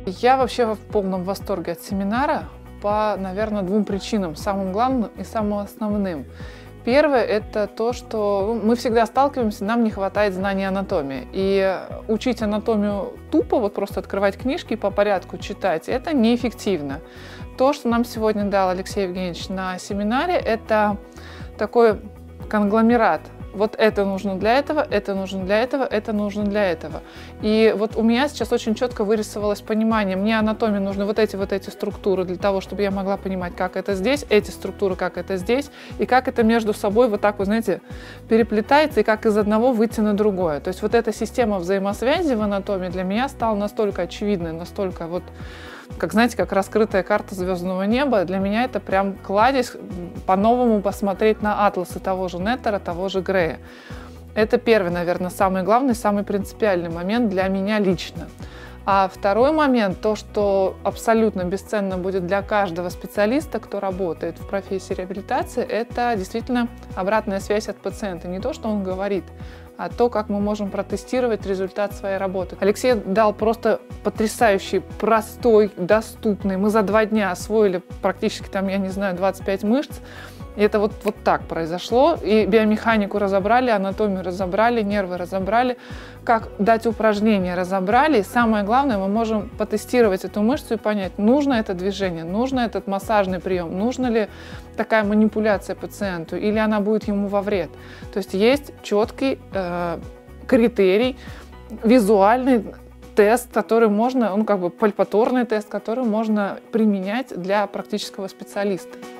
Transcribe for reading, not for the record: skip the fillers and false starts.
Я вообще в полном восторге от семинара по, наверное, двум причинам. Самым главным и самым основным. Первое – это то, что мы всегда сталкиваемся, нам не хватает знаний анатомии. И учить анатомию тупо, вот просто открывать книжки и по порядку читать, это неэффективно. То, что нам сегодня дал Алексей Евгеньевич на семинаре, это такой конгломерат. Вот это нужно для этого, это нужно для этого, это нужно для этого. И вот у меня сейчас очень четко вырисовалось понимание. Мне анатомии нужны вот эти структуры для того, чтобы я могла понимать, как это здесь, эти структуры, как это здесь, и как это между собой вот так вот, знаете, переплетается, и как из одного выйти на другое. То есть вот эта система взаимосвязи в анатомии для меня стала настолько очевидной, настолько вот, как, знаете, как раскрытая карта звездного неба. Для меня это прям кладезь по-новому посмотреть на атласы того же Неттера, того же Грея. Это первый, наверное, самый главный, самый принципиальный момент для меня лично. А второй момент, то, что абсолютно бесценно будет для каждого специалиста, кто работает в профессии реабилитации, это действительно обратная связь от пациента. Не то, что он говорит, а то, как мы можем протестировать результат своей работы. Алексей дал просто потрясающий, простой, доступный. Мы за 2 дня освоили практически, там, я не знаю, 25 мышц. И это вот так произошло. И биомеханику разобрали, анатомию разобрали, нервы разобрали, как дать упражнения разобрали. И самое главное, мы можем потестировать эту мышцу и понять, нужно это движение, нужно этот массажный прием, нужна ли такая манипуляция пациенту, или она будет ему во вред. То есть есть четкий критерий, визуальный тест, который можно, пальпаторный тест, который можно применять для практического специалиста.